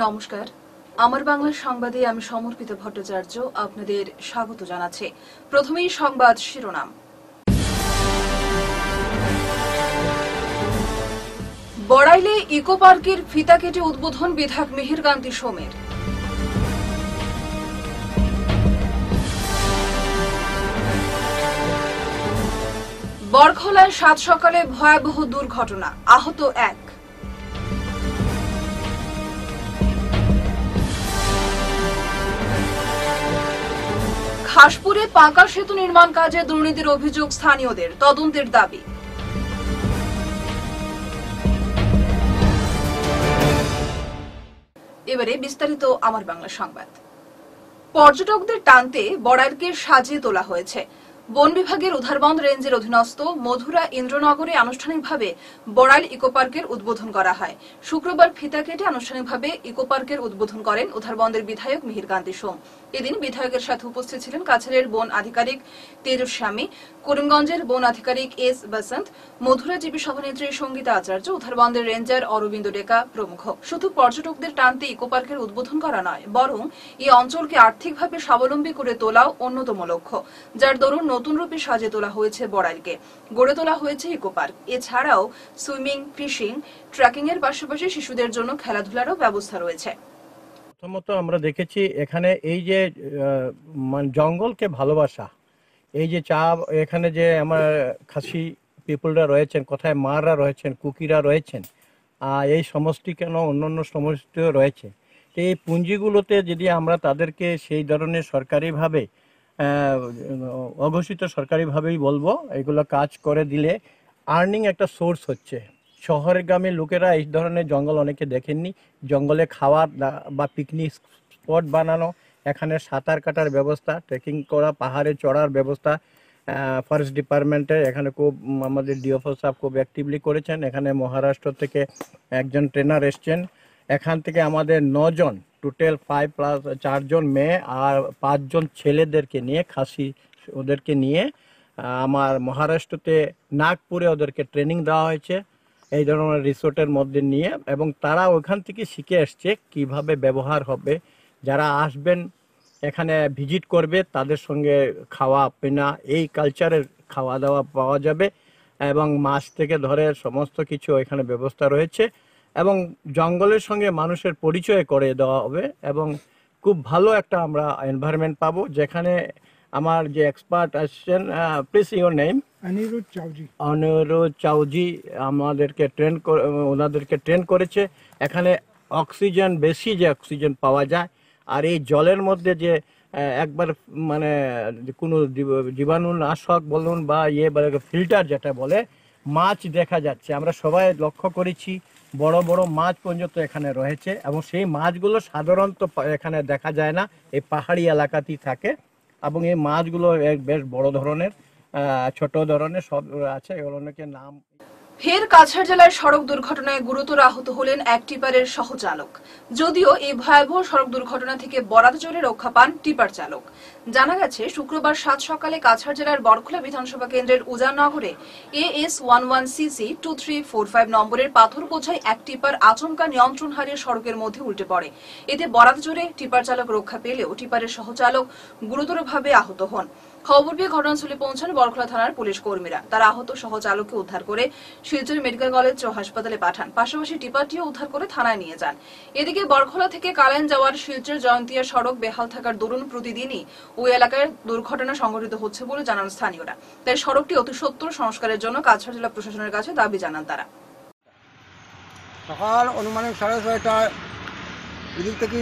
নমস্কার, আমার বাংলা সংবাদে আমি সমর্পিত ভট্টাচার্য আপনাদের স্বাগত জানাচ্ছি। প্রথমেই সংবাদ শিরোনাম। বড়াইলে ইকো পার্কের ফিতা কেটে উদ্বোধন বিধায়ক মিহিরকান্তি সোমের। বরখলায় ৭ সকালে ভয়াবহ দুর্ঘটনা, আহত ১। খাসপুরে পাকা সেতু নির্মাণ কাজে দুর্নীতির অভিযোগ স্থানীয়দের, তদন্তের দাবি। এবারে বিস্তারিত আমার বাংলা সংবাদ। পর্যটকদের টানতে বড়াইলকে সাজিয়ে তোলা হয়েছে। বন বিভাগের উধারবন্দ রেঞ্জের অধীনস্থ মধুরা ইন্দ্রনগরে আনুষ্ঠানিকভাবে বড়াইল ইকো পার্কের উদ্বোধন করা হয়। শুক্রবার ফিতা কেটে আনুষ্ঠানিকভাবে ইকো পার্কের উদ্বোধন করেন উধারবন্দের বিধায়ক মিহিরকান্তি সোম। এদিন বিধায়কের সাথে উপস্থিত ছিলেন কাছাড়ের বন আধিকারিক তেজস্বামী, করিমগঞ্জের বন আধিকারিক এস বসন্ত, মধুরা জিপি সভানেত্রী সঙ্গীতা আচার্য, উধারবন্দের রেঞ্জার অরবিন্দ ডেকা প্রমুখ। শুধু পর্যটকদের টানতে ইকো পার্কের উদ্বোধন করা নয়, বরং এই অঞ্চলকে আর্থিকভাবে স্বাবলম্বী করে তোলাও অন্যতম লক্ষ্য, যার দরুন নতুন রূপে সাজিয়ে তোলা হয়েছে বড়াইলকে। গড়ে তোলা হয়েছে ইকো পার্ক। এছাড়াও সুইমিং, ফিশিং, ট্রেকিং এর পাশাপাশি শিশুদের জন্য খেলাধুলারও ব্যবস্থা রয়েছে। প্রথমত আমরা দেখেছি এখানে এই যে জঙ্গলকে ভালোবাসা, এই যে চা, এখানে যে আমার খাসি পিপলরা রয়েছেন, কোথায় মাররা রয়েছেন, কুকিরা রয়েছেন, এই সমষ্টি কেন অন্যান্য সমষ্টিও রয়েছে। এই পুঁজিগুলোতে যদি আমরা তাদেরকে সেই ধরনের সরকারিভাবে অঘোষিত সরকারিভাবেই বলবো, এগুলো কাজ করে দিলে আর্নিং একটা সোর্স হচ্ছে। শহরের গ্রামের লোকেরা এই ধরনের জঙ্গল অনেকে দেখেননি। জঙ্গলে খাওয়ার বা পিকনিক স্পট বানানো, এখানে সাঁতার কাটার ব্যবস্থা, ট্রেকিং করা, পাহাড়ে চড়ার ব্যবস্থা ফরেস্ট ডিপার্টমেন্টের এখানে খুব, আমাদের ডিএফও সাহেব খুব অ্যাক্টিভলি করেছেন। এখানে মহারাষ্ট্র থেকে একজন ট্রেনার এসছেন। এখান থেকে আমাদের 9 জন, টোটাল 5 প্লাস 4 জন মেয়ে আর 5 জন ছেলেদেরকে নিয়ে, খাসি ওদেরকে নিয়ে আমার মহারাষ্ট্রতে নাগপুরে ওদেরকে ট্রেনিং দেওয়া হয়েছে এই ধরনের রিসোর্টের মধ্যে নিয়ে, এবং তারা ওখান থেকে শিখে আসছে কিভাবে ব্যবহার হবে। যারা আসবেন এখানে ভিজিট করবে তাদের সঙ্গে খাওয়া পিনা, এই কালচারের খাওয়া দাওয়া পাওয়া যাবে, এবং মাছ থেকে ধরে সমস্ত কিছু এখানে ব্যবস্থা রয়েছে, এবং জঙ্গলের সঙ্গে মানুষের পরিচয় করে দেওয়া হবে, এবং খুব ভালো একটা আমরা এনভায়রনমেন্ট পাবো। যেখানে আমার যে এক্সপার্ট আসছেন, প্লিজ ইওর নেম? অনিরুদ্ধ চাউজি আমাদেরকে ওনাদেরকে ট্রেন করেছে। এখানে অক্সিজেন, বেশি যে অক্সিজেন পাওয়া যায়, আর এই জলের মধ্যে যে একবার মানে কোনো জীবাণুনাশক বলুন বা ফিল্টার যেটা বলে, মাছ দেখা যাচ্ছে, আমরা সবাই লক্ষ্য করেছি, বড় বড় মাছ পর্যন্ত এখানে রয়েছে, এবং সেই মাছগুলো সাধারণত এখানে দেখা যায় না, এই পাহাড়ি এলাকাতেই থাকে, এবং এই মাছগুলো বেশ বড় ধরনের, ছোট ধরনের সব আছে, এগুলোকে নাম। ফের কাছাড় জেলায় সড়ক দুর্ঘটনায় গুরুতর আহত হলেন এক টিপারের সহচালক। যদিও এই ভয়াবহ সড়ক দুর্ঘটনা থেকে বরাত জোরে রক্ষা পান টিপার চালক। জানা গেছে, শুক্রবার 7 সকালে কাছাড় জেলার বরখলা বিধানসভা কেন্দ্রের উজাননগরে AS 11CC 2345 নম্বরের পাথর বোঝাই এক টিপার আচমকা নিয়ন্ত্রণ হারিয়ে সড়কের মধ্যে উল্টে পড়ে। এতে বরাত জোরে টিপার চালক রক্ষা পেলেও টিপারের সহচালক গুরুতরভাবে আহত হন। খবর পেয়ে ঘটনাস্থলে পৌঁছান বরখলা থানার পুলিশ কর্মীরা। তারা আহত সহচালককে উদ্ধার করে শিলচর মেডিকেল কলেজ ও হাসপাতালে পাঠান, পাশাপাশি টিপারটিও উদ্ধার করে থানায় নিয়ে যান। এদিকে বরখলা থেকে কালাইন যাওয়ার শিলচর জয়ন্তিয়া সড়ক বেহাল থাকার দরুন প্রতিদিনই ওই এলাকায় দুর্ঘটনা সংঘটিত হচ্ছে বলে জানান স্থানীয়রা। তাই সড়কটি অতি সত্বর সংস্কারের জন্য কাছাড় জেলা প্রশাসনের কাছে দাবি জানান তারা। সকাল অনুমানিক 6:30টায় এদিক থেকে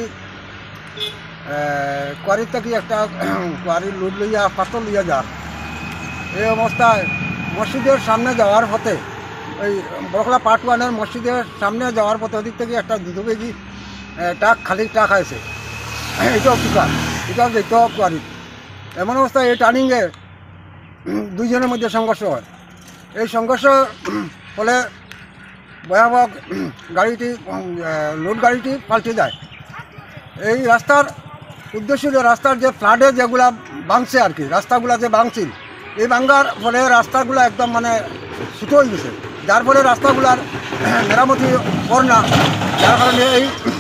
কোয়ারির থেকে একটা কোয়ারি লুট লইয়া পাথর লইয়া যা, এই অবস্থায় মসজিদের সামনে যাওয়ার পথে, ওই বরখলা পার্ট 1-এর মসজিদের সামনে যাওয়ার পথে ওদিক থেকে একটা দুধবেগি ট্রাক, খালি ট্রাক আছে, এটাও পিকআপ, এটাও যেত কোয়ারি। এমন অবস্থায় এই টার্নিংয়ে 2 জনের মধ্যে সংঘর্ষ হয়। এই সংঘর্ষ ফলে ভয়াবহ গাড়িটি, লোড গাড়িটি পাল্টে যায়। এই রাস্তার উদ্দেশ্য, রাস্তার যে ফ্লাডে যেগুলা ভাঙছে আর কি, রাস্তাগুলা যে ভাঙছিল, এই ভাঙ্গার ফলে রাস্তাগুলো একদম মানে ছোটো হয়ে গেছে, যার ফলে রাস্তাগুলার মেরামতি কর না, যার কারণে এই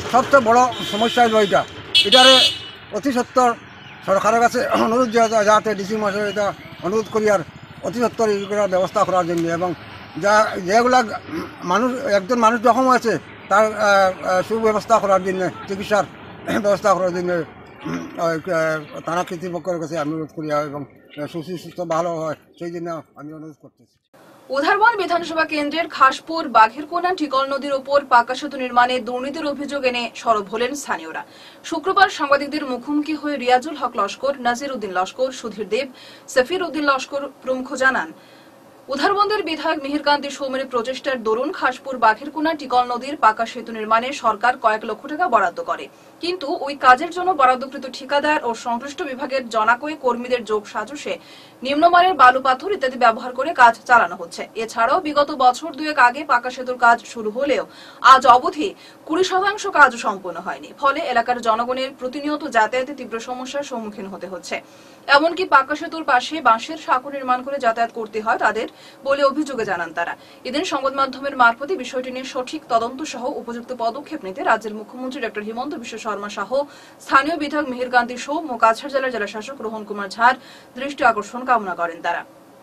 সবচেয়ে বড় সমস্যা হলো এটারে অতি সত্তর সরকারের কাছে অনুরোধ যাতে ডিসি মহাশয় এটা অনুরোধ করি আর অতি সত্তর এইগুলোর ব্যবস্থা করার জন্য, এবং যেগুলা মানুষ একজন মানুষ জখম আছে তার সুব্যবস্থা করার জন্য, চিকিৎসার ব্যবস্থা করার জন্য থানা কর্তৃপক্ষের কাছে আমি অনুরোধ করি এবং সুস্থ ভালো হয় সেই জন্য আমি অনুরোধ করতেছি। উধারবন বিধানসভা কেন্দ্রের খাসপুর বাঘেরকোনা টিকল নদীর ওপর পাকা সেতু নির্মাণে দুর্নীতির অভিযোগ এনে সরব হলেন স্থানীয়রা। শুক্রবার সাংবাদিকদের মুখোমুখি হয়ে রিয়াজুল হক লস্কর, নাজির উদ্দিন লস্কর, সুধীর দেব, সফির উদ্দিন লস্কর প্রমুখ জানান, উধারবন্দের বিধায়ক মিহিরকান্তি সৌমের প্রচেষ্টার দরুন খাসপুর বাঘেরকোনা টিকল নদীর পাকা সেতু নির্মাণে সরকার কয়েক লক্ষ টাকা বরাদ্দ করে, কিন্তু ওই কাজের জন্য বরাদ্দকৃত ঠিকাদার ও সংশ্লিষ্ট বিভাগের জনাকয়ে কর্মীদের যোগ সাজসে নিম্নমানের বালু পাথর ইত্যাদি ব্যবহার করে কাজ চালানো হচ্ছে। এছাড়াও বিগত বছর দুয়েক আগে পাকা সেতুর কাজ শুরু হলেও আজ অবধি 20% কাজ সম্পন্ন হয়নি। ফলে এলাকার জনগণের প্রতিনিয়ত যাতায়াতে তীব্র সমস্যার সম্মুখীন হতে হচ্ছে। এমনকি পাকা সেতুর পাশে বাঁশের সাঁকো নির্মাণ করে যাতায়াত করতে হয় তাদের বলে অভিযোগে জানান তারা। এদিন সংবাদ মাধ্যমের মারফতে বিষয়টি নিয়ে সঠিক তদন্ত সহ উপযুক্ত পদক্ষেপ নিতে রাজ্যের মুখ্যমন্ত্রী ডক্টর হিমন্ত বিশ্ব শর্মা সহ স্থানীয় বিধায়ক মিহিরকান্তি সৌম ও কাছাড় জেলার জেলাশাসক রোহন কুমার ঝাড় দৃষ্টি আকর্ষণ কামনা করেন তারা।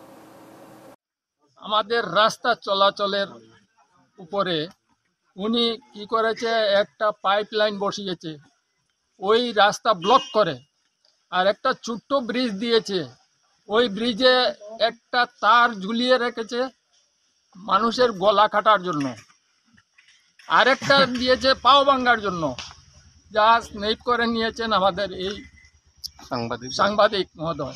আমাদের রাস্তা চলাচলের উপরে উনি কি করেছে, একটা পাইপলাইন বসিয়েছে, ওই রাস্তা ব্লক করে, আর একটা ছোট্ট ব্রিজ দিয়েছে, ওই ব্রিজে একটা তার ঝুলিয়ে রেখেছে মানুষের গলা কাটার জন্য, আরেকটা দিয়েছে পাও ভাঙার জন্য, যা স্নেপ করে নিয়েছেন আমাদের এই সাংবাদিক মহোদয়।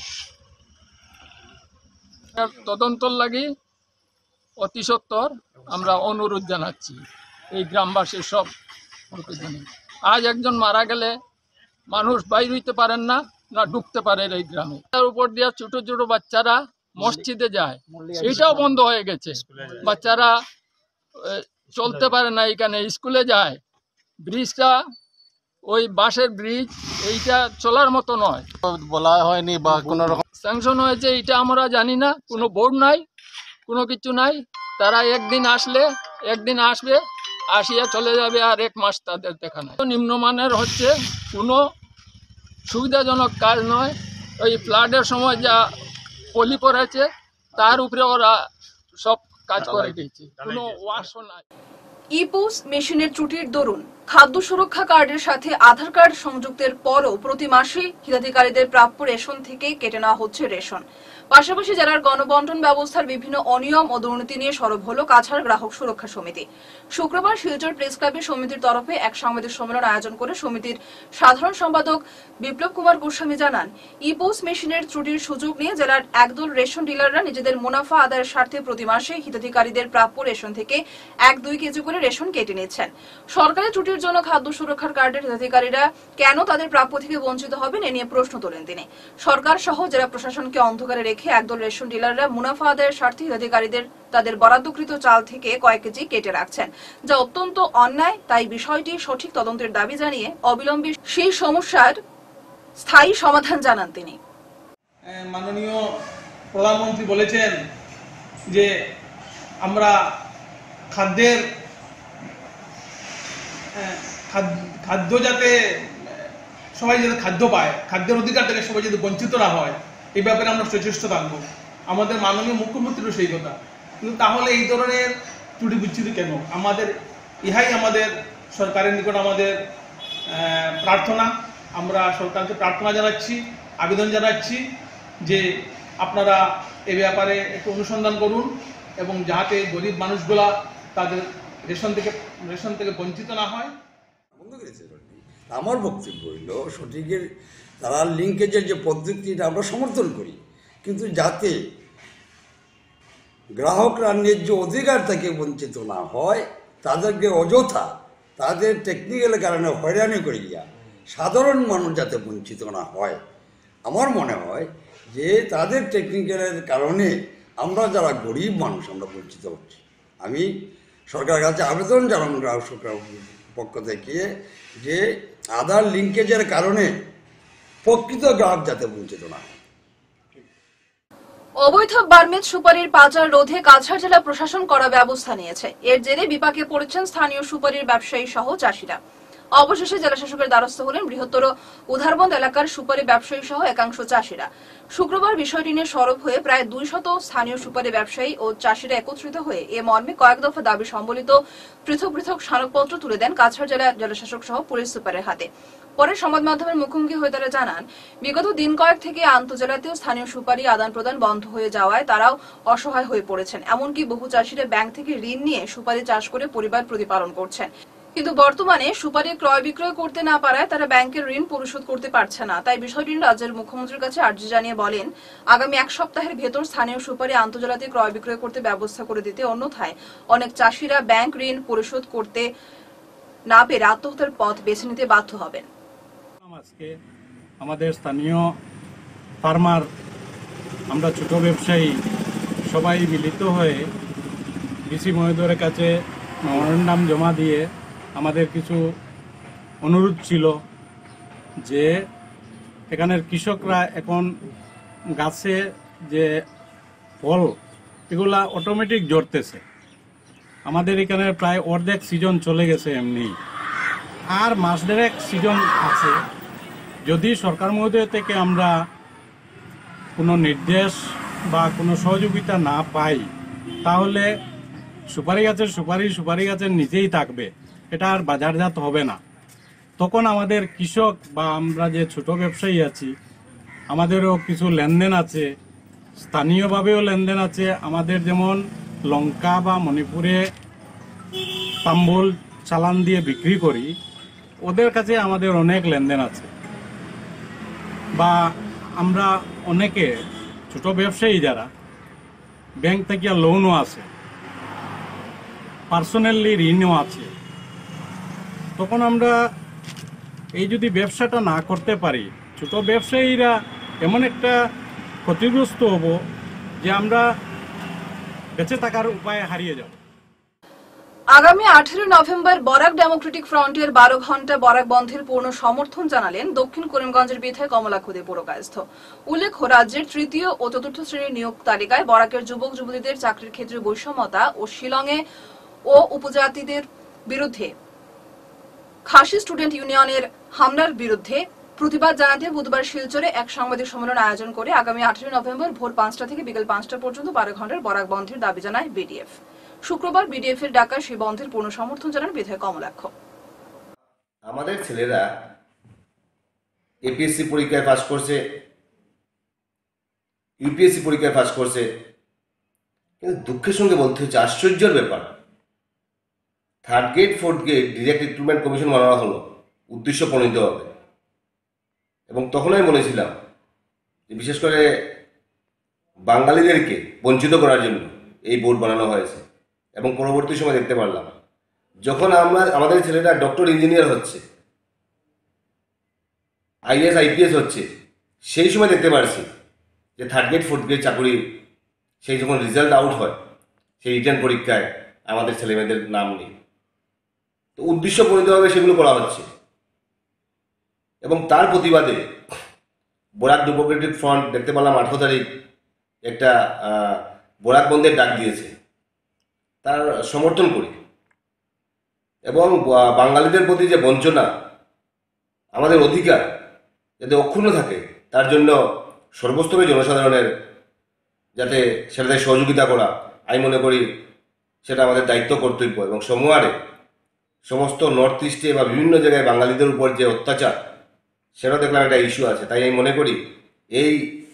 তদন্তর লাগি অতি সত্বর আমরা অনুরোধ জানাচ্ছি এই গ্রামবাসীর সব। আজ একজন মারা গেলে মানুষ বাইর হইতে পারেন না, না ঢুকতে পারে এই গ্রামে। তার উপর দিয়ে ছোট ছোট বাচ্চারা মসজিদে যায়, এটাও বন্ধ হয়ে গেছে। বাচ্চারা চলতে পারে না, এখানে স্কুলে যায়। ব্রিজটা ওই বাঁশের ব্রিজ, এইটা চলার মতো নয়, বলা হয়নি বা কোনো রকম স্যাংশন হয়েছে এটা আমরা জানি না। কোনো বোর্ড নাই, কোনো কিছু নাই। তারা একদিন আসবে, আসিয়া চলে যাবে, আর 1 মাস তাদের দেখা নাই। নিম্নমানের হচ্ছে, কোনো সুবিধাজনক কাজ নয়। ওই ফ্লাডের সময় যা পলি পড়েছে তার উপরে ওরা সব কাজ করে দিয়েছে, কোনো ওয়াশও নাই। ইপোস মেশিনের ত্রুটির দরুন খাদ্য সুরক্ষা কার্ডের সাথে আধার কার্ড সংযুক্তের পরও প্রতি মাসে হিতাধিকারীদের প্রাপ্য রেশন থেকে কেটে নেওয়া হচ্ছে রেশন। পাশাপাশি জেলার গণবন্টন ব্যবস্থার বিভিন্ন অনিয়ম ও দুর্নীতি নিয়ে সরব হল কাছাড় গ্রাহক সুরক্ষা সমিতি। শুক্রবার শিলচর প্রেস ক্লাবে সমিতির তরফে এক সাংবাদিক সম্মেলন আয়োজন করে সমিতির সাধারণ সম্পাদক বিপ্লব কুমার গোস্বামী জানান, ইপোস মেশিনের ত্রুটির সুযোগ নিয়ে জেলার একদল রেশন ডিলাররা নিজেদের মুনাফা আদায়ের স্বার্থে প্রতি মাসে হিতাধিকারীদের প্রাপ্য রেশন থেকে 1-2 কেজি করে রেশন কেটে নিচ্ছেন। সরকারি ত্রুটির জন্য খাদ্য সুরক্ষার কার্ডের হিতাধিকারীরা কেন তাদের প্রাপ্য থেকে বঞ্চিত হবেন এ নিয়ে প্রশ্ন তোলেন তিনি। সরকার সহ জেলা প্রশাসনকে অন্ধকারে রেখে একদল রেশন ডিলাররা মুনাফা আদায়ের স্বার্থে হিতাধিকারীদের তাদের বরাদ্দকৃত চাল থেকে কয়েক কেজি কেটে রাখছেন, যা অত্যন্ত অন্যায়। তাই বিষয়টি সঠিক তদন্তের দাবি জানিয়ে অবিলম্বে সেই সমস্যার স্থায়ী সমাধান জানান তিনি। মাননীয় প্রধানমন্ত্রী বলেছেন যে আমরা খাদ্য যাতে সবাই যাতে খাদ্য পায়, খাদ্যের অধিকার থেকে সবাই যাতে বঞ্চিত না হয়, এই ব্যাপারে আমরা সচেষ্ট থাকবো। আমাদের মাননীয় মুখ্যমন্ত্রীরও সেই কথা। কিন্তু তাহলে এই ধরনের ত্রুটি বিচ্যুতি কেন? ইহাই আমাদের সরকারের নিকট আমাদের প্রার্থনা। আমরা সরকারকে প্রার্থনা জানাচ্ছি, আবেদন জানাচ্ছি যে আপনারা এ ব্যাপারে একটু অনুসন্ধান করুন এবং যাতে গরিব মানুষগুলা তাদের রেশন থেকে বঞ্চিত না হয়। আমার বক্তব্য হইল সঠিকের তারা লিঙ্কেজের যে পদ্ধতিটা আমরা সমর্থন করি, কিন্তু যাতে গ্রাহকরা ন্যায্য অধিকার থেকে বঞ্চিত না হয়, তাদেরকে অযথা তাদের টেকনিক্যাল কারণে হয়রানি করিয়া সাধারণ মানুষ যাতে বঞ্চিত না হয়। আমার মনে হয় যে তাদের টেকনিক্যালের কারণে আমরা যারা গরিব মানুষ আমরা বঞ্চিত হচ্ছি। আমি সরকারের কাছে আবেদন জানাব গ্রাহক সুরক্ষার পক্ষ থেকে যে আধার লিঙ্কেজের কারণে প্রকৃত গ্রাহক যাতে বঞ্চিত না হয়। অবৈধ বার্মেজ সুপারির পাচার রোধে কাছাড় জেলা প্রশাসন করা ব্যবস্থা নিয়েছে। এর জেরে বিপাকে পড়েছেন স্থানীয় সুপারির ব্যবসায়ী সহ চাষিরা। অবশেষে জেলাশাসকের দ্বারস্থ হলেন বৃহত্তর উধারবন্দ এলাকার সুপারি ব্যবসায়ী সহ একাংশ চাষিরা। শুক্রবার বিষয়টি নিয়ে সরব হয়ে প্রায় 200 স্থানীয় সুপারি ব্যবসায়ী ও চাষিরা একত্রিত হয়ে এ মর্মে কয়েক দফা দাবি সম্বলিত পৃথক পৃথক স্মারকপত্র তুলে দেন কাছাড় জেলা জেলাশাসক সহ পুলিশ সুপারের হাতে। পরে সংবাদ মাধ্যমের মুখোমুখি হয়ে তারা জানান, বিগত দিন কয়েক থেকে আন্তঃজেলাতেও স্থানীয় সুপারি আদান প্রদান বন্ধ হয়ে যাওয়ায় তারাও অসহায় হয়ে পড়েছেন। এমনকি বহু চাষিরা ব্যাংক থেকে ঋণ নিয়ে সুপারি চাষ করে পরিবার প্রতিপালন করছেন। কিন্তু বর্তমানে সুপারি ক্রয় বিক্রয় করতে না পারায় তারা ব্যাংকের ঋণ পরিশোধ করতে পারছে না। তাই বিষয়টি রাজ্যের মুখ্যমন্ত্রীর কাছে আর্জি জানিয়ে বলেন, আগামী 1 সপ্তাহের ভেতর স্থানীয় সুপারি আন্তর্জাতিক ক্রয় বিক্রয় করতে ব্যবস্থা করে দিতে, অন্যথায় অনেক চাষিরা ব্যাংক ঋণ পরিশোধ করতে না পেরে আত্মহত্যার পথ বেছে নিতে বাধ্য হবেন। আজকে আমাদের স্থানীয় ফার্মার, আমরা ছোট ব্যবসায়ী সবাই মিলিত হয়ে ডিসি মহোদয়ের কাছে মেমোরেন্ডাম জমা দিয়ে আমাদের কিছু অনুরোধ ছিল যে এখানের কৃষকরা এখন গাছে যে ফল এগুলা অটোমেটিক জড়তেছে। আমাদের এখানে প্রায় অর্ধেক সিজন চলে গেছে, এমনি আর মাস দেড়েক সিজন আছে। যদি সরকার মহোদয় থেকে আমরা কোনো নির্দেশ বা কোনো সহযোগিতা না পাই, তাহলে সুপারি গাছের নিচেই থাকবে, এটা আর বাজারজাত হবে না। তখন আমাদের কৃষক বা আমরা যে ছোট ব্যবসায়ী আছি, আমাদেরও কিছু লেনদেন আছে, স্থানীয়ভাবেও লেনদেন আছে। আমাদের যেমন লঙ্কা বা মণিপুরে তাম্বুল চালান দিয়ে বিক্রি করি, ওদের কাছে আমাদের অনেক লেনদেন আছে। বা আমরা অনেকে ছোট ব্যবসায়ী যারা ব্যাংক থেকে লোনও আছে, পার্সোনালি ঋণও আছে। তখন আমরা এই যদি ব্যবসাটা না করতে পারি, ছোট ব্যবসায়ীরা এমন একটা ক্ষতিগ্রস্ত হব যে আমরা বেঁচে থাকার উপায় হারিয়ে যাব। আগামী 18 নভেম্বর বরাক ডেমোক্রেটিক ফ্রন্টের 12 ঘন্টা বরাক বন্ধের পূর্ণ সমর্থন জানালেন দক্ষিণ করিমগঞ্জের বিধায়ক কমলাক্ষদে পুরকায়স্থ। উল্লেখ্য, রাজ্যের তৃতীয় ও চতুর্থ শ্রেণীর নিয়োগ তালিকায় বরাকের যুবক যুবতীদের চাকরির ক্ষেত্রে বৈষম্যতা ও শিলংয়ে ও উপজাতিদের বিরুদ্ধে খাসি স্টুডেন্ট ইউনিয়নের হামলার বিরুদ্ধে প্রতিবাদ জানাতে বুধবার শিলচরে এক সাংবাদিক সম্মেলন আয়োজন করে আগামী 18 নভেম্বর ভোর 5টা থেকে বিকেল 5টা পর্যন্ত 12 ঘন্টার বরাক বন্ধের দাবি জানায় বিডিএফ। শুক্রবার বিডিএফ এর ডাকা সেই বন্ধের পূর্ণ সমর্থন জানান বিধায়ক কমলাক্ষ। আমাদের ছেলেরা এপিএসসি পরীক্ষায় পাস করছে, ইউপিএসসি পরীক্ষায় পাস করছে, কিন্তু দুঃখের সঙ্গে বলতে হচ্ছে, আশ্চর্যের ব্যাপার, 3rd grade 4th grade direct recruitment commission বানানো হলো উদ্দেশ্য প্রণীত হবে। এবং তখন আমি বলেছিলাম যে বিশেষ করে বাঙালিদেরকে বঞ্চিত করার জন্য এই বোর্ড বানানো হয়েছে। এবং পরবর্তী সময় দেখতে পারলাম, যখন আমাদের ছেলেরা ডক্টর ইঞ্জিনিয়ার হচ্ছে, আইএস আইপিএস হচ্ছে, সেই সময় দেখতে পারছি যে 3rd গ্রেড 4th গ্রেড চাকরি, সেই যখন রেজাল্ট আউট হয়, সেই রিটার্ন পরীক্ষায় আমাদের ছেলেমেয়েদের নাম নেই। তো উদ্দেশ্য প্রণীতভাবে সেগুলো করা হচ্ছে। এবং তার প্রতিবাদে বরাক ডেমোক্রেটিক ফ্রন্ট দেখতে পেলাম 18 তারিখ একটা বরাক বন্ধের ডাক দিয়েছে। তার সমর্থন করি। এবং বাঙালিদের প্রতি যে বঞ্চনা, আমাদের অধিকার যাতে অক্ষুণ্ণ থাকে, তার জন্য সর্বস্তরের জনসাধারণের যাতে সেটাতে সহযোগিতা করা, আমি মনে করি সেটা আমাদের দায়িত্ব, কর্তব্য। এবং সমুয়ারে সমস্ত নর্থ ইস্টে বা বিভিন্ন জায়গায় বাঙালিদের উপর যে অত্যাচার, সেটা দেখলাম একটা ইস্যু আছে। তাই আমি মনে করি এই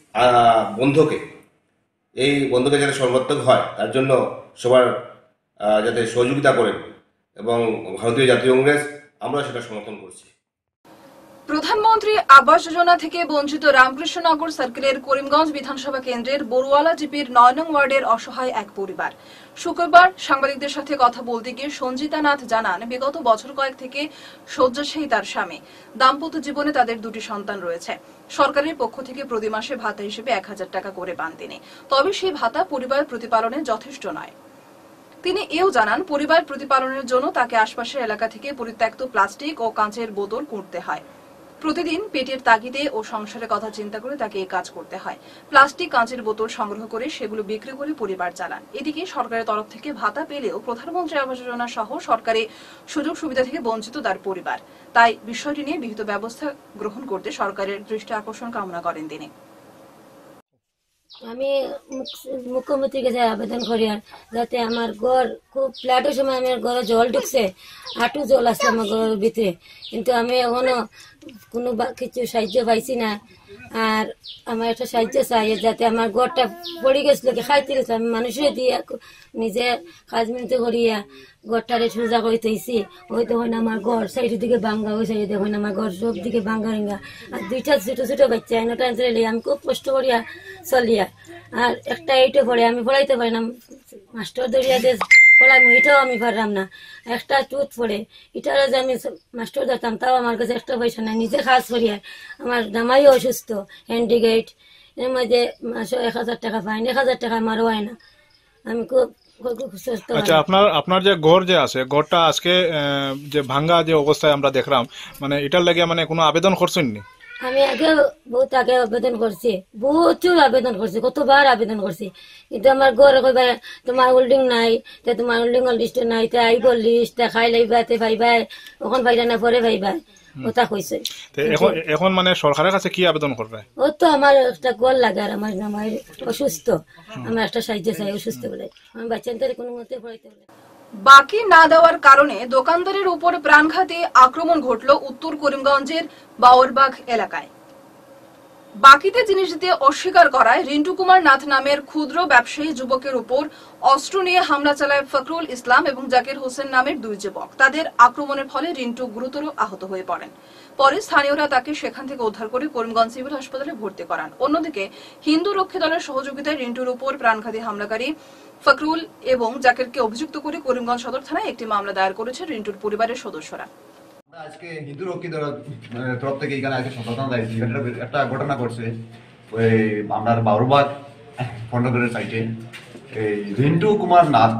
বন্ধকে যাতে সর্বাত্মক হয়, তার জন্য সবার যাতে সহযোগিতা করেন। এবং ভারতীয় জাতীয় কংগ্রেস আমরা সেটা সমর্থন করছি। প্রধানমন্ত্রী আবাস যোজনা থেকে বঞ্চিত রামকৃষ্ণনগর সার্কেলের করিমগঞ্জ বিধানসভা কেন্দ্রের বড়ুয়ালা জিপির 9 নং ওয়ার্ডের অসহায় এক পরিবার শুক্রবার সাংবাদিকদের সাথে কথা বলতে গিয়ে সঞ্জিতা নাথ জানান, বিগত বছর কয়েক থেকে শয্যাশায়ী তার স্বামী। দাম্পত্য জীবনে তাদের 2টি সন্তান রয়েছে। সরকারের পক্ষ থেকে প্রতি মাসে ভাতা হিসেবে 1000 টাকা করে পান তিনি। তবে সেই ভাতা পরিবার প্রতিপালনে যথেষ্ট নয়। তিনি এও জানান, পরিবার প্রতিপালনের জন্য তাকে আশপাশের এলাকা থেকে পরিত্যক্ত প্লাস্টিক ও কাঁচের বোতল কিনতে হয়। প্রতিদিন পেটের তাগিদে ও সংসারের কথা চিন্তা করে তাকে এই কাজ করতে হয়। প্লাস্টিক, কাঁচের বোতল সংগ্রহ করে সেগুলো বিক্রি করে পরিবার চালান। এদিকে সরকারের তরফ থেকে ভাতা পেলেও প্রধানমন্ত্রী আবাস যোজনা সহ সরকারি সুযোগ সুবিধা থেকে বঞ্চিত তার পরিবার। তাই বিষয়টি নিয়ে বিহিত ব্যবস্থা গ্রহণ করতে সরকারের দৃষ্টি আকর্ষণ কামনা করেন তিনি। আমি মুখ্যমন্ত্রীর কাছে আবেদন করি আর যাতে আমার ঘর খুব ফ্ল্যাটের সময় আমার ঘরে জল ঢুকছে, হাঁটু জল আসছে আমার ঘরের ভিতরে, কিন্তু আমি এখনো কোনো কিছু সাহায্য পাইছি না। আর আমার একটা সাহায্য চাই যাতে আমার ঘরটা পড়ে গেছিল, খাইতে গেছিল, আমি মানুষের দিয়ে নিজে কাজ মিনতে করিয়া ঘরটারে সোজা করে তৈছি। ওই তখন আমার ঘর সাইডের দিকে ভাঙ্গা, ওই সাইডে দেখুন আমার ঘর সব দিকে ভাঙ্গা রিঙ্গা। আর দুইটা ছোট ছোট বাচ্চা এনটা আমি খুব কষ্ট করিয়া চলিয়া। আর একটা এইটা পড়ে আমি পড়াইতে পারি না, মাস্টার দরিয়া দিয়ে পড়াইম, এটাও আমি পারলাম না। একটা টুথ পড়ে এটারও যে আমি মাস্টার ধরতাম, তাও আমার কাছে একটা পয়সা নাই। নিজে কাজ করিয়া আমার জামাইও অসুস্থ, হ্যান্ডিগেট, এর মধ্যে মাসে 1000 টাকা পাই, 1000 টাকা আমারও হয় না। আমি খুব সুস্থ। আচ্ছা, আপনার যে ঘর যে আছে, ঘরটা আজকে যে ভাঙ্গা যে অবস্থায় আমরা দেখলাম, মানে এটার লাগে মানে কোনো আবেদন করছেন নি? আমি বহুত আগে আবেদন করছি, প্রচুর আবেদন করছি, কতবার আবেদন করছি, কিন্তু আমার ঘর কইবা তোমার হোল্ডিং নাই, তোমার হোল্ডিং লিস্ট নাই, আইব লিস্ট খাই লাইবা ভাইবা, ওখান ভাইরা না পরে ভাইবা, ওটা কইছে। এখন মানে সরকারের কাছে কি আবেদন করবে? ও তো আমার একটা ঘর লাগে, আর আমার জামাই অসুস্থ, আমার একটা সাহায্য চাই অসুস্থ বলে, আমার বাচ্চাদের কোনো মতে পড়াইতে বলে। বাকি না দেওয়ার কারণে দোকানদারের উপর প্রাণঘাতী আক্রমণ ঘটল উত্তর করিমগঞ্জের বাওরবাগ এলাকায়। বাকিতে জিনিস দিতে অস্বীকার করায় রিন্টু কুমার নাথ নামের ক্ষুদ্র ব্যবসায়ী যুবকের উপর অস্ত্র নিয়ে হামলা চালায় ফখরুল ইসলাম এবং জাকির হোসেন নামের দুই যুবক। তাদের আক্রমণের ফলে রিন্টু গুরুতর আহত হয়ে পড়েন। পরে স্থানীয়রা তাকে সেখান থেকে উদ্ধার করে করিমগঞ্জ সিভিল হাসপাতালে ভর্তি করান। অন্যদিকে হিন্দু রক্ষী দলের সহযোগিতায় রিন্টুর উপর প্রাণঘাতী হামলাকারী ফখরুল এবং জাকিরকে অভিযুক্ত করে করিমগঞ্জ সদর থানায় একটি মামলা দায়ের করেছে রিন্টুর পরিবারের সদস্যরা। আজকে হিন্দু রক্ষী তরফ থেকে এখানে আজকে সচেতন দিয়েছি। একটা ঘটনা ঘটছে ওই আপনার বাউরবাগ খন্ডগড়ের সাইডে। এই রিন্টু কুমার নাথ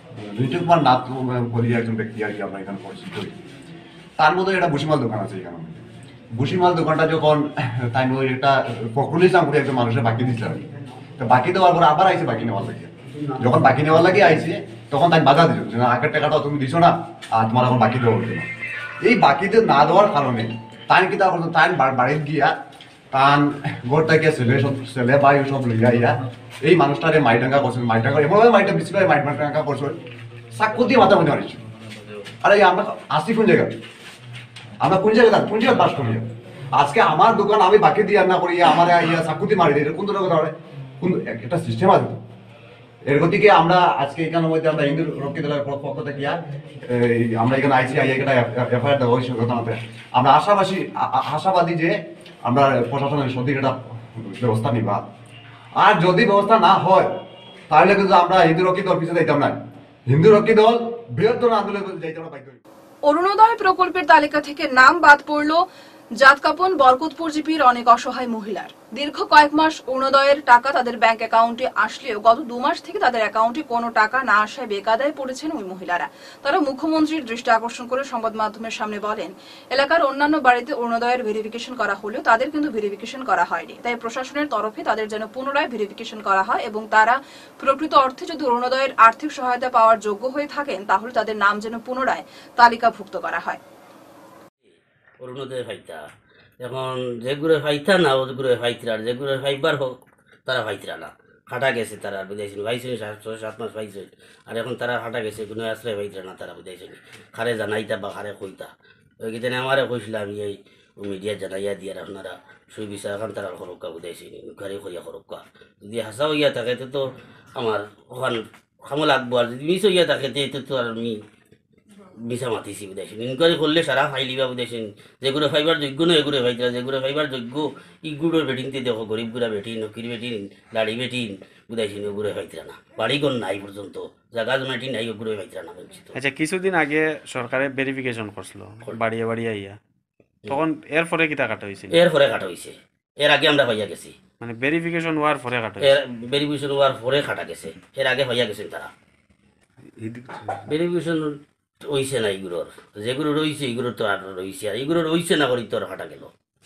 বলি একজন ব্যক্তি আর কি আমরা এখানে পরিচিত। তার মধ্যে একটা ভুসিমাল দোকান আছে এখানে। ভুসিমাল দোকানটা যখন তাই একটা ফখরুল ইসলাম করে একজন মানুষের বাকি দিচ্ছিল, তো বাকি দেওয়ার পরে আবার আইসে বাকি নেওয়ার লাগে। যখন বাকি নেওয়ার লাগে আইসে তখন তাই বাধা দিল যে আগের টাকাটা তুমি দিছো না, আর তোমার এখন বাকি দেওয়া হচ্ছে না। এই বাকিতে না দেওয়ার কারণে তাই কি তাই বাড়িতে গিয়া তান ঘর থেকে ছেলে বাই সব লইয়া ইয়া এই মানুষটারে মাইডাঙ্গা করছেন, মাইডাঙ্গা এমনভাবে মাইটা বেশি করে মাইডাঙ্গা করছেন, চাকু দিয়ে মাথা মধ্যে মারিছ। আরে আমরা আসছি কোন জায়গায়, আমরা কোন জায়গায় বাস করি? আজকে আমার দোকান আমি বাকি দিয়ে না করি, আমার ইয়া চাকু দিয়ে মারি দিই, কোন ধরনের কোন একটা সিস্টেম আছে। এর গতিকে আমরা আজকে এখানের মধ্যে আমরা হিন্দু রক্ষী দলের পক্ষ থেকে আমরা এখানে আইসি একটা এফআইআর দেওয়া হয়েছে ঘটনাতে। আমরা আশাবাদী যে আমরা প্রশাসনের সঠিক একটা ব্যবস্থা নিবা। আর যদি ব্যবস্থা না হয় তাহলে কিন্তু আমরা হিন্দু রক্ষী দল পিছিয়ে যাইতাম না, হিন্দু রক্ষী দল বৃহত্তর আন্দোলন যাইতাম না। অরুণোদয় প্রকল্পের তালিকা থেকে নাম বাদ পড়ল জাতকাপন বরকতপুর জিপির অনেক অসহায় মহিলার। দীর্ঘ কয়েক মাস অরুণোদয়ের টাকা তাদের ব্যাংক অ্যাকাউন্টে আসলেও গত 2 মাস থেকে তাদের অ্যাকাউন্টে কোনো টাকা না আসায় বেকায়দায় পড়েছেন ওই মহিলারা। তারা মুখ্যমন্ত্রীর দৃষ্টি আকর্ষণ করে সংবাদ মাধ্যমের সামনে বলেন, এলাকার অন্যান্য বাড়িতে অরুণোদয়ের ভেরিফিকেশন করা হলেও তাদের কিন্তু ভেরিফিকেশন করা হয়নি। তাই প্রশাসনের তরফে তাদের যেন পুনরায় ভেরিফিকেশন করা হয় এবং তারা প্রকৃত অর্থে যদি অরুণোদয়ের আর্থিক সহায়তা পাওয়ার যোগ্য হয়ে থাকেন তাহলে তাদের নাম যেন পুনরায় তালিকাভুক্ত করা হয়। অরুণোদয় ফাইতা এখন যেগুলো ফাইতা না ওগুলো ফাইতরা, যেগুলো ফাইবার হোক তারা ফাইতরা না, হাঁটা গেছে তারা বুঝাইছে ভাইছে 7 মাস পাইছে, আর এখন তারা হাঁটা গেছে কোনো আশ্রয় ফাইতরা না, তারা বুঝাইছে খারে জানাইতা বা খারে কইতা। ওই কিদিন আমারে কইছিলাম এই মিডিয়া জানাইয়া দিয়ে আপনারা সুই বিচার এখন তারা সরক্কা বুঝাইছে ঘরে কইয়া সরক্কা যদি হাসা হইয়া থাকে তো আমার ওখান খামো লাগবো, আর যদি মিস হইয়া থাকে তো আর আমি মিশা মাতিছি বুঝাইছেন। ইনকোয়ারি করলে সারা ফাইলিবা বুঝাইছেন, যেগুলো ফাইবার যোগ্য নয় এগুলো ফাইতরা, যেগুলো ফাইবার যোগ্য ইগুলোর বেটিনতে দেখো গরিব গুড়া বেটিন, নকির বেটিন, দাড়ি বেটিন বুঝাইছেন ওগুলো ফাইতরা না, বাড়িঘর নাই পর্যন্ত, জায়গা জমাটি নাই ওগুলো ফাইতরা না বলছি। আচ্ছা, কিছুদিন আগে সরকারে ভেরিফিকেশন করছিল বাড়িয়ে বাড়িয়ে আইয়া, তখন এরপরে কি টাকাটা হয়েছে? এরপরে কাটা হয়েছে, এর আগে আমরা পাইয়া গেছি, মানে ভেরিফিকেশন হওয়ার পরে কাটা, ভেরিফিকেশন হওয়ার পরে কাটা গেছে, এর আগে হইয়া গেছেন তারা। ভেরিফিকেশন হইছে না এগুলোর, যেগুলো রয়েছে এগুলো তো আর রয়েছে, আর এগুলো রয়েছে না করি তোর হাঁটা গেল।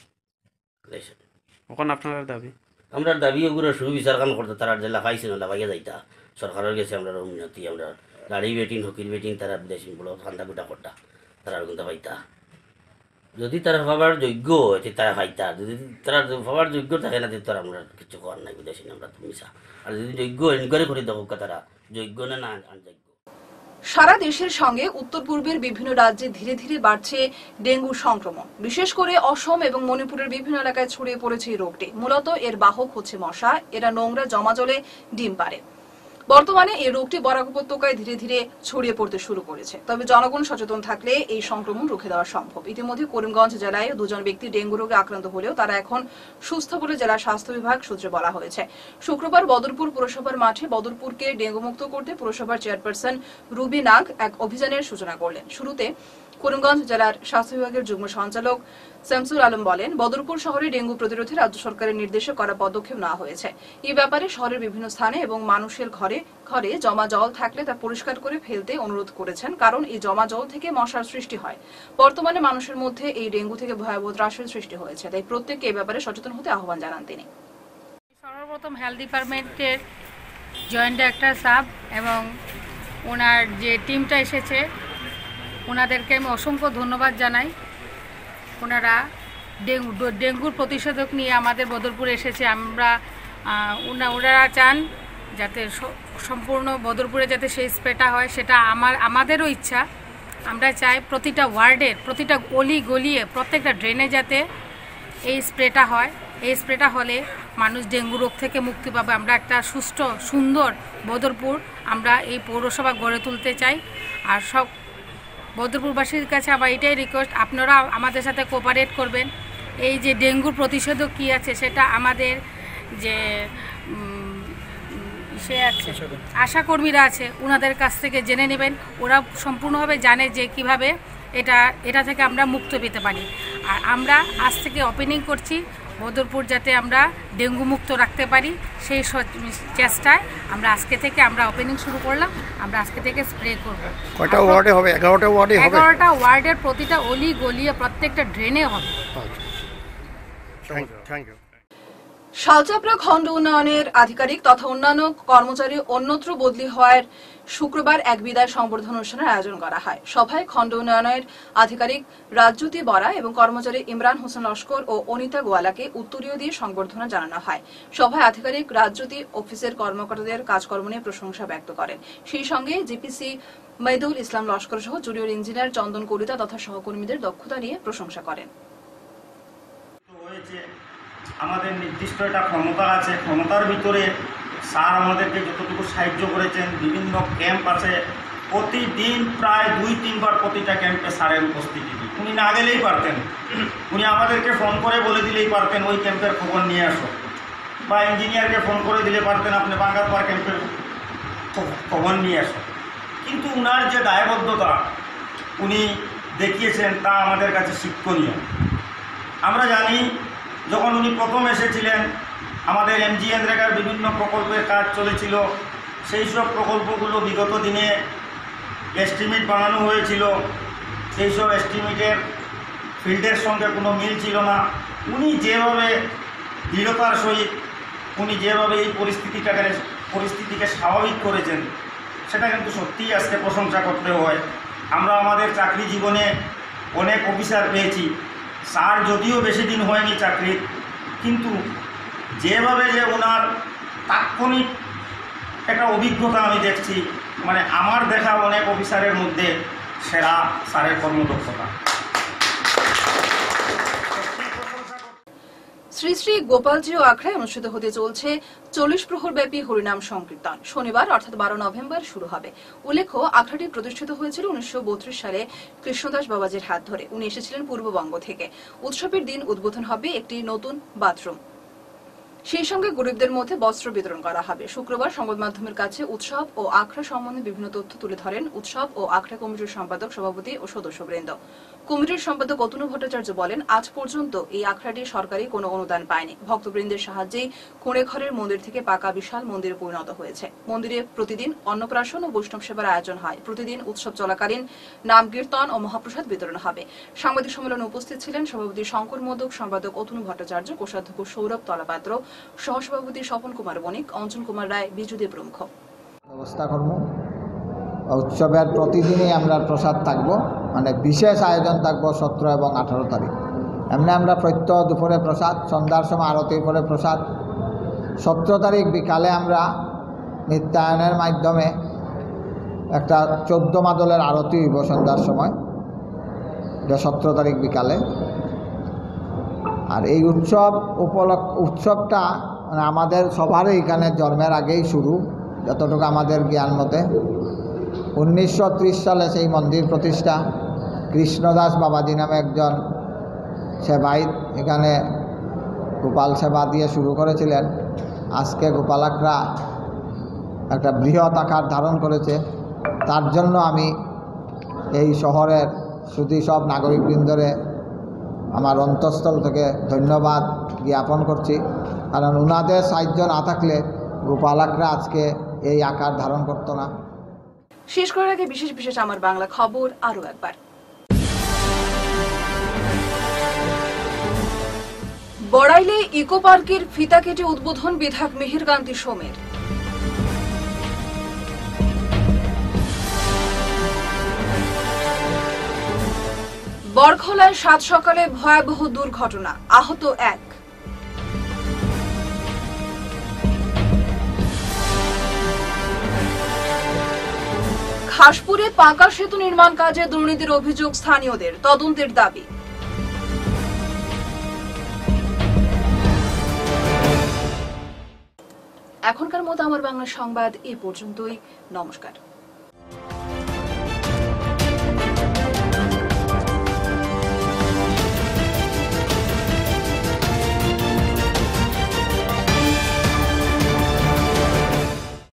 এখন আপনার দাবি? আমরা দাবি ওগুলো সুবিচার কাম করতে তারা জেলা পাইছে না লাগাইয়া যাইতা সরকারের গেছে আমরা উন্নতি আমরা গাড়ি বেটিং হকির বেটিং তারা বিদেশি বলো ঠান্ডা গুটা করতা তারা কিন্তু পাইতা যদি তারা ভাবার যোগ্য হয় তারা পাইতা যদি তারা ভাবার যোগ্য থাকে না তারা আমরা কিছু করার নাই বিদেশি আমরা মিশা আর যদি যোগ্য এনকোয়ারি করে দেখো তারা যোগ্য না অযোগ্য। সারা দেশের সঙ্গে উত্তর পূর্বের বিভিন্ন রাজ্যে ধীরে ধীরে বাড়ছে ডেঙ্গু সংক্রমণ। বিশেষ করে অসম এবং মণিপুরের বিভিন্ন এলাকায় ছড়িয়ে পড়েছে এই রোগটি। মূলত এর বাহক হচ্ছে মশা। এরা নোংরা জমা জলে ডিম পাড়ে। বর্তমানে এই রোগটি বরাক উপত্যকায় ধীরে ধীরে ছড়িয়ে পড়তে শুরু করেছে। তবে জনগণ সচেতন থাকলে এই সংক্রমণ রুখে দেওয়া সম্ভব। ইতিমধ্যে করিমগঞ্জ জেলায় 2 জন ব্যক্তি ডেঙ্গু রোগে আক্রান্ত হলেও তারা এখন সুস্থ বলে জেলা স্বাস্থ্য বিভাগ সূত্রে বলা হয়েছে। শুক্রবার বদরপুর পুরসভার মাঠে বদরপুরকে ডেঙ্গু মুক্ত করতে পুরসভার চেয়ারপারসন রুবি নাগ এক অভিযানের সূচনা করলেন। শুরুতে করিমগঞ্জ জেলার স্বাস্থ্য বিভাগের যুগ্ম সঞ্চালক শামসুল আলম বলেন, বদরপুর শহরে ডেঙ্গু প্রতিরোধে রাজ্য সরকারের নির্দেশে করা পদক্ষেপ নেওয়া হয়েছে। এই ব্যাপারে শহরের বিভিন্ন স্থানে এবং মানুষের ঘরে ঘরে জমা জল থাকলে তা পরিষ্কার করে ফেলতে অনুরোধ করেছেন, কারণ এই জমা জল থেকে মশার সৃষ্টি হয়। বর্তমানে মানুষের মধ্যে এই ডেঙ্গু থেকে ভয়াবহ ত্রাসের সৃষ্টি হয়েছে, তাই প্রত্যেককে এই ব্যাপারে সচেতন হতে আহ্বান জানান তিনি। সর্বপ্রথম হেলথ ডিপার্টমেন্টের জয়েন্ট ডাইরেক্টর সাহেব এবং ওনার যে টিমটা এসেছে ওনাদেরকে আমি অসংখ্য ধন্যবাদ জানাই। ওনারা ডেঙ্গুর প্রতিষেধক নিয়ে আমাদের বদরপুরে এসেছে। ওনারা চান যাতে সম্পূর্ণ বদরপুরে যাতে সেই স্প্রেটা হয়, সেটা আমাদেরও ইচ্ছা। আমরা চাই প্রতিটা ওয়ার্ডের প্রতিটা গলি গলিয়ে প্রত্যেকটা ড্রেনে যাতে এই স্প্রেটা হয়। এই স্প্রেটা হলে মানুষ ডেঙ্গু রোগ থেকে মুক্তি পাবে। আমরা একটা সুস্থ সুন্দর বদরপুর আমরা এই পৌরসভা গড়ে তুলতে চাই। আর সব বদরপুরবাসীর কাছে আমার এটাই রিকোয়েস্ট, আপনারা আমাদের সাথে কোঅপারেট করবেন। এই যে ডেঙ্গুর প্রতিষেধক কী আছে সেটা আমাদের যে আশাকর্মীরা আছে ওনাদের কাছ থেকে জেনে নেবেন। ওরা সম্পূর্ণভাবে জানে যে কিভাবে এটা থেকে আমরা মুক্ত পেতে পারি। আর আমরা আজ থেকে ওপেনিং করছি বদরপুর যাতে আমরা ডেঙ্গু মুক্ত রাখতে পারি, সেই চেষ্টায় আমরা আজকে থেকে আমরা ওপেনিং শুরু করলাম। আমরা আজকে থেকে স্প্রে করব। কয়টা ওয়ার্ডে হবে? 11টা ওয়ার্ডে হবে। 11টা ওয়ার্ডের প্রতিটা অলি গলিয়ে প্রত্যেকটা ড্রেনে হবে। Thank you. শালচাপড়া খণ্ড উন্নয়নের আধিকারিক তথা অন্যান্য কর্মচারী অন্যত্র বদলি হওয়ার শুক্রবার এক বিদায় সংবর্ধনা অনুষ্ঠানের আয়োজন করা হয়। সভায় খণ্ড উন্নয়নের আধিকারিক রাজ্যতি বরা এবং কর্মচারী ইমরান হোসেন লস্কর ও অনিতা গোয়ালাকে উত্তরীয় দিয়ে সংবর্ধনা জানানো হয়। সভায় আধিকারিক রাজ্যতি অফিসের কর্মকর্তাদের কাজকর্ম নিয়ে প্রশংসা ব্যক্ত করেন। সেই সঙ্গে জিপিসি মেহদুল ইসলাম লস্কর সহ জুনিয়র ইঞ্জিনিয়ার চন্দন কলিতা তথা সহকর্মীদের দক্ষতা নিয়ে প্রশংসা করেন। আমাদের নির্দিষ্ট একটা ক্ষমতা আছে, ক্ষমতার ভিতরে স্যার আমাদেরকে যতটুকু সাহায্য করেছেন, বিভিন্ন ক্যাম্প আছে, প্রতিদিন প্রায় 2-3 বার প্রতিটা ক্যাম্পে স্যারের উপস্থিতি। উনি না গেলেই পারতেন, উনি আমাদেরকে ফোন করে বলে দিলেই পারতেন ওই ক্যাম্পের খবর নিয়ে আসো, বা ইঞ্জিনিয়ারকে ফোন করে দিলে পারতেন আপনি বাঙ্গারপাড় ক্যাম্পের খবর নিয়ে আসো। কিন্তু উনার যে দায়বদ্ধতা উনি দেখিয়েছেন তা আমাদের কাছে শিক্ষণীয়। আমরা জানি যখন উনি প্রথম এসেছিলেন আমাদের MGNরেগার বিভিন্ন প্রকল্পের কাজ চলেছিল, সেই সব প্রকল্পগুলো বিগত দিনে এস্টিমেট বানানো হয়েছিল, সেই সব এস্টিমেটের ফিল্ডের সঙ্গে কোনো মিল ছিল না। উনি যেভাবে দৃঢ়তার সহিত উনি যেভাবে এই পরিস্থিতিকে স্বাভাবিক করেছেন সেটা কিন্তু সত্যিই আজকে প্রশংসা করতে হয়। আমরা আমাদের চাকরি জীবনে অনেক অফিসার পেয়েছি, স্যার যদিও বেশি দিন হয়নি চাকরির, কিন্তু যেভাবে যে ওনার তাৎক্ষণিক একটা অভিজ্ঞতা আমি দেখছি, মানে আমার দেখা অনেক অফিসারের মধ্যে সেরা স্যারের কর্মদক্ষতা। শ্রী শ্রী গোপালজিও আখড়ায় অনুষ্ঠিত হতে চলছে 40 প্রহরব্যাপী হরিনাম সংকীর্তন। শনিবার অর্থাৎ 12 নভেম্বর শুরু হবে। উল্লেখ্য, আখড়াটি প্রতিষ্ঠিত হয়েছিল 1932 সালে কৃষ্ণদাস বাবাজির হাত ধরে। উনি এসেছিলেন পূর্ববঙ্গ থেকে। উৎসবের দিন উদ্বোধন হবে একটি নতুন বাথরুম। সেই সঙ্গে গরিবদের মধ্যে বস্ত্র বিতরণ করা হবে। শুক্রবার সংবাদ মাধ্যমের কাছে উৎসব ও আখড়া সম্বন্ধে বিভিন্ন তথ্য তুলে ধরেন উৎসব ও আখড়া কমিটির সম্পাদক, সভাপতি ও সদস্যবৃন্দ। কমিটির সম্পাদক অতনু ভট্টাচার্য বলেন, আজ পর্যন্ত এই আখড়াটি সরকারি কোনো অনুদান পায়নি। ভক্তবৃন্দের সাহায্যেই কুঁড়েঘরের মন্দির থেকে পাকা বিশাল মন্দিরে পরিণত হয়েছে। মন্দিরে প্রতিদিন অন্নপ্রাশন ও বৈষ্ণব সেবার আয়োজন হয়। প্রতিদিন উৎসব চলাকালীন নাম কীর্তন ও মহাপ্রসাদ বিতরণ হবে। সাংবাদিক সম্মেলনে উপস্থিত ছিলেন সভাপতি শঙ্কর মোদক, সম্পাদক অতনু ভট্টাচার্য, কোষাধ্যক্ষ সৌরভ তলাপাত্র, সহসভাপতি স্বপন কুমার বণিক, অঞ্জন কুমার রায়, বিজুদে প্রমুখ। ব্যবস্থা করব। উৎসবের প্রতিদিনই আমরা প্রসাদ থাকব, মানে বিশেষ আয়োজন থাকবো 17 এবং 18 তারিখ। এমনি আমরা প্রত্যহ দুপুরে প্রসাদ, সন্ধ্যার সময় আরতির পরে প্রসাদ। 17 তারিখ বিকালে আমরা নিত্যায়নের মাধ্যমে একটা 14 মাদলের আরতি হইব সন্ধ্যার সময়, এটা 17 তারিখ বিকালে। আর এই উৎসবটা মানে আমাদের সবারই এখানে জন্মের আগেই শুরু, যতটুকু আমাদের জ্ঞান মতে। 1930 সালে সেই মন্দির প্রতিষ্ঠা। কৃষ্ণদাস বাবাজি নামে একজন সেবায়িত এখানে গোপাল সেবা দিয়ে শুরু করেছিলেন। আজকে গোপাল আখড়া একটা বৃহৎ আকার ধারণ করেছে। তার জন্য আমি এই শহরের শুধু সব নাগরিকবৃন্দরে আমার অন্তঃস্থল থেকে ধন্যবাদ জ্ঞাপন করছি, কারণ ওনাদের সাহায্য না থাকলে গোপাল আখড়া আজকে এই আকার ধারণ করতো না। শেষ করার আগে বিশেষ আমার বাংলা খবর আরো একবার। বড়াইলে ইকো পার্কের ফিতা কেটে উদ্বোধন বিধায়ক মিহিরকান্তি সোমের। বরখলায় 7 সকালে ভয়াবহ দুর্ঘটনা, আহত 1। খাসপুরে পাকা সেতু নির্মাণ কাজে দুর্নীতির অভিযোগ স্থানীয়দের, তদন্তের দাবি। এখনকার মতো আমার বাংলা সংবাদ এ পর্যন্তই। নমস্কার।